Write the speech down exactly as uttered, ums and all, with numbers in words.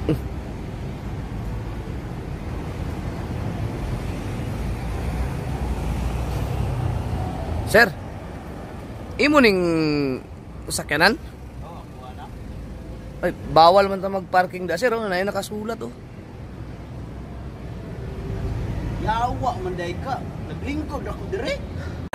Sir, imo ning sakyanan? Oo, kuha na. Ay, bawal man ta mag-parking da, sir. Oh, na nakasulat oh. Yawa man day ka. Naglingkod ako dire.